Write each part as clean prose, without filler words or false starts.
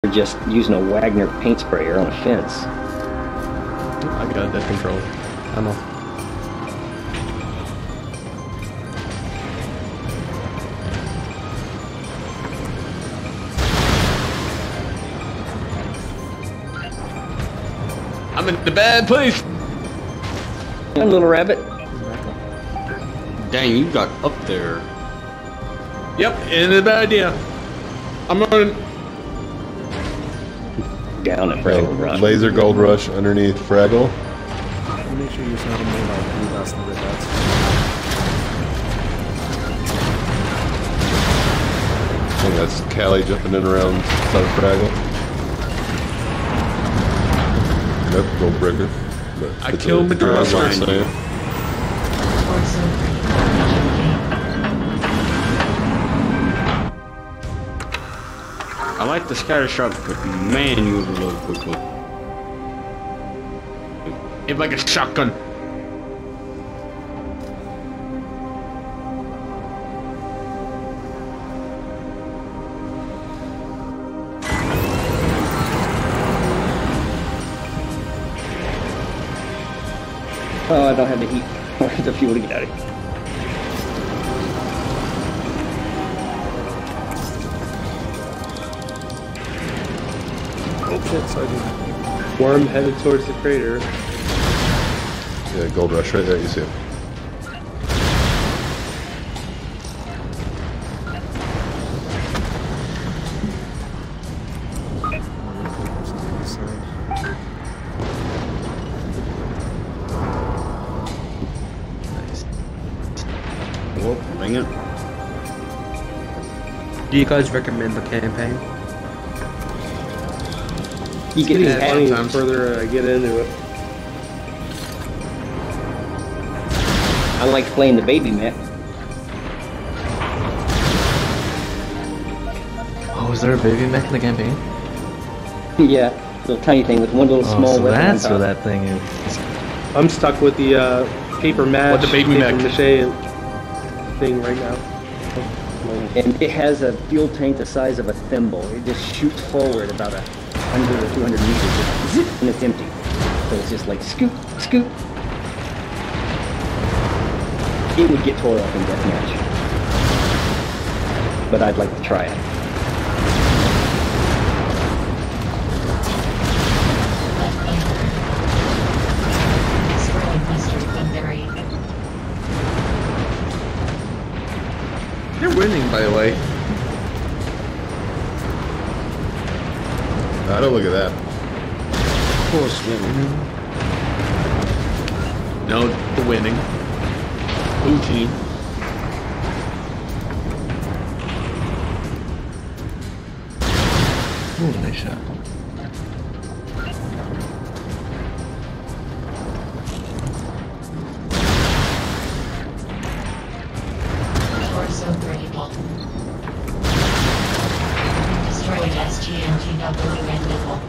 just using a Wagner paint sprayer on a fence. I got that control. I know. I'm in the bad place. Come on, little rabbit. Dang, you got up there. Yep, in the bad idea. I'm running. Down at Fraggle Rush. Laser Gold Rush underneath Fraggle. Make sure you sound more like blue dust and red dots. I think that's Callie jumping in around South Fraggle. Nope, Gold Breaker. I killed Madras. I like the scatter shot, but man, you move a little quickly. It's like a shotgun. Oh, I don't have the heat or the fuel to get out of here. Oh shit, Sergeant. Worm headed towards the crater. Yeah, Gold Rush right there, you see him. Whoop, bring it. Do you guys recommend the campaign? You get Getting these funny the hats. further I get into it. I like playing the baby mech. Oh, is there a baby mech in the campaign? Yeah, little tiny thing with one little small so weapon that's on what top. that thing is. I'm stuck with the paper match, What, the baby paper mech? mache thing right now. And it has a fuel tank the size of a thimble. It just shoots forward about 100 or 200 meters, just zip, and it's empty. So it's just like scoop, scoop. It would get tore up in deathmatch. But I'd like to try it. You're winning, by the way. I don't look at that. Of course, winning. No, the winning. Blue team. Ooh, nice shot. Torso critical. Destroyed SGMGW and Nickel.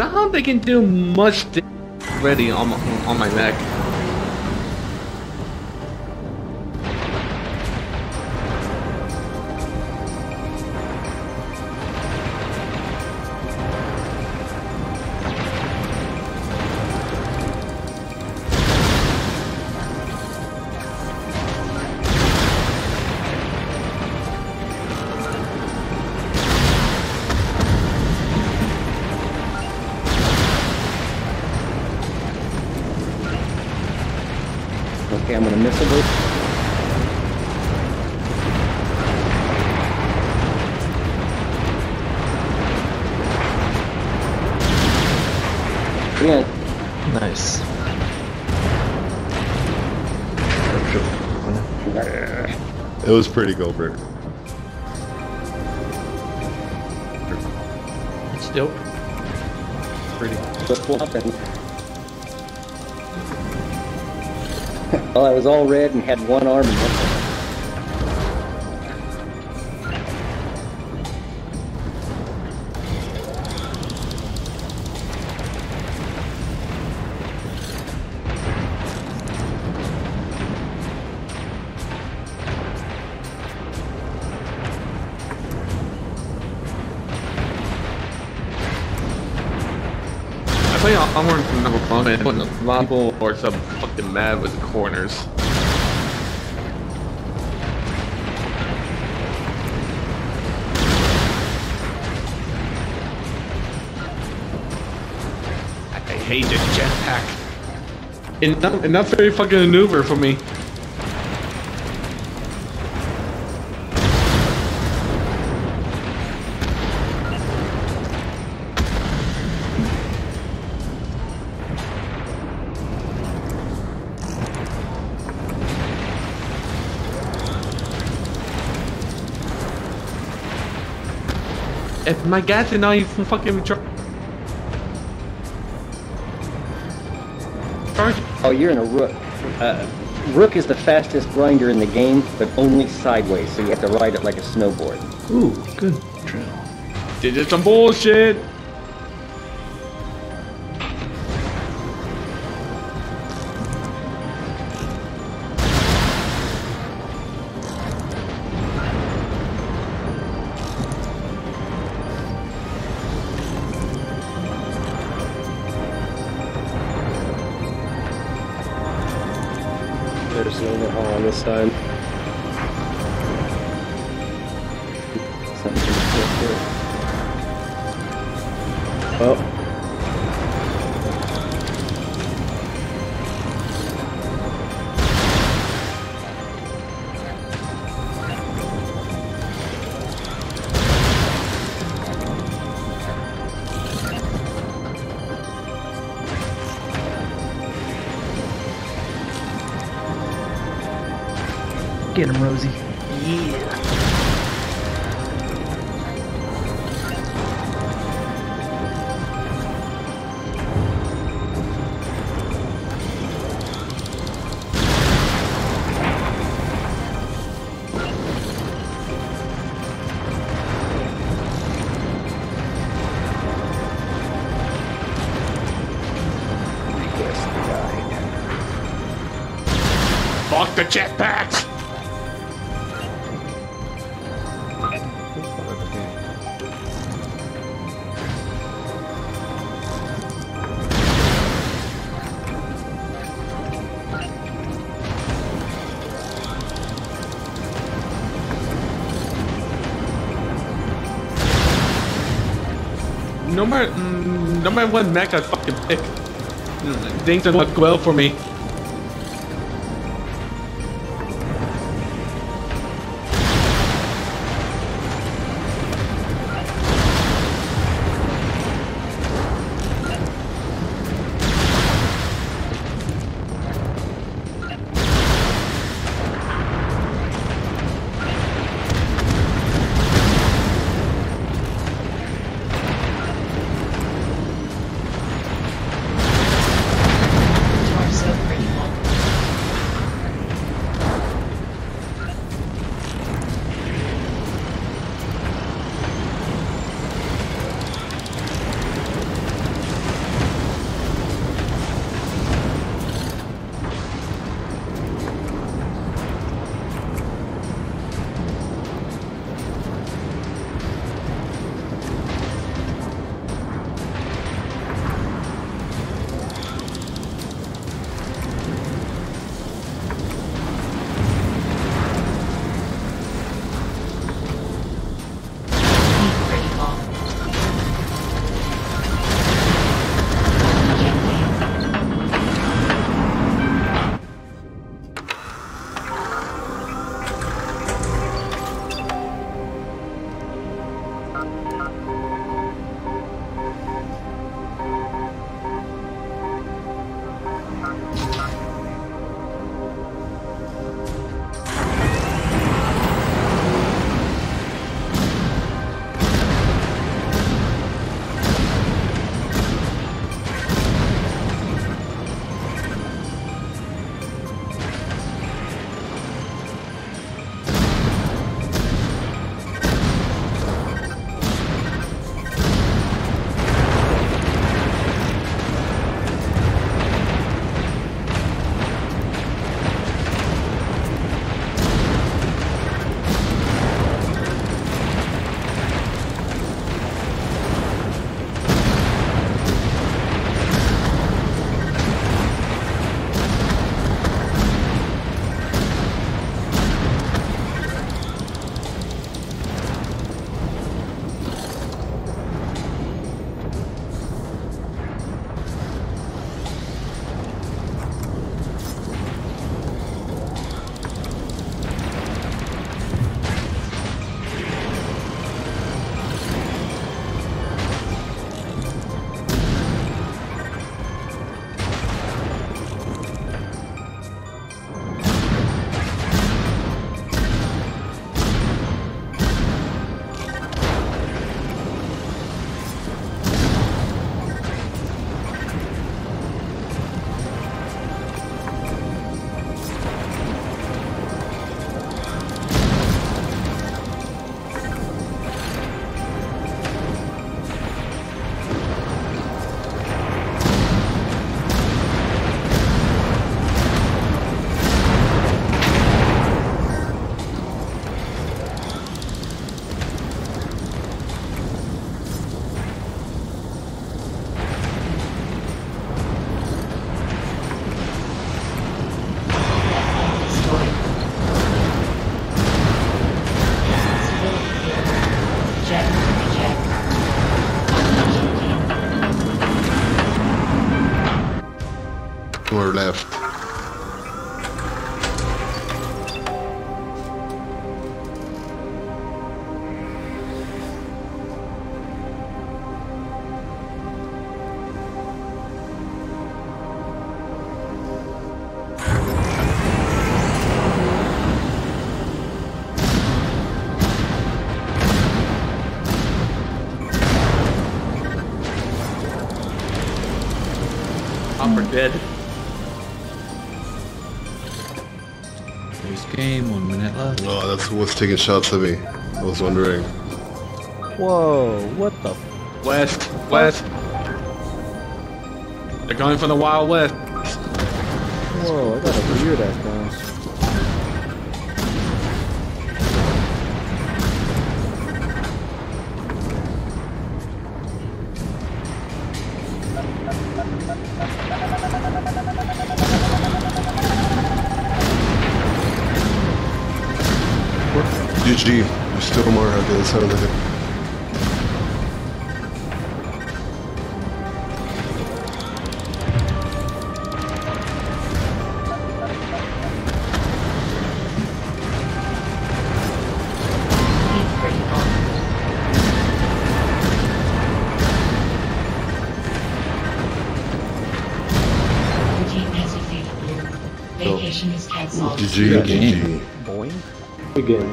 I don't think they can do much already on my neck. Okay, I'm gonna miss a bit. Yeah. Nice. It was pretty, Goldberg. It's dope. Pretty. Well, I was all red and had one arm and one leg. I tell you, I'm wearing some number one, and when a lot of people are so fucking mad with the corners. I hate this jetpack. And not very fucking maneuver for me. If my gas is not even fucking charge. Oh, you're in a Rook. Rook is the fastest grinder in the game, but only sideways, so you have to ride it like a snowboard. Ooh, good trail. This is some bullshit. There's an overhaul on this side. Something to look for. Oh. Get him, Rosie. Fuck the jetpacks. No matter what mech I fucking pick, things don't look well for me. Torso more left. Hopper dead. First game, 1 minute left. Oh, that's who was taking shots at me. I was wondering. Whoa, what the? West. West. They're going for the Wild West. Whoa, I got a weird ass bounce. GG. There's still more out the other side of the hill. Hit critical. Your team has defeated Blue. Vacation is cancelled. GG. Boing. Again.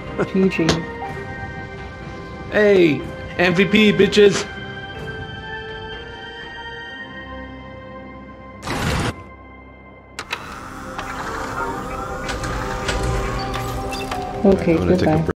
Hey, MVP bitches. Okay, I'm gonna take a goodbye. break.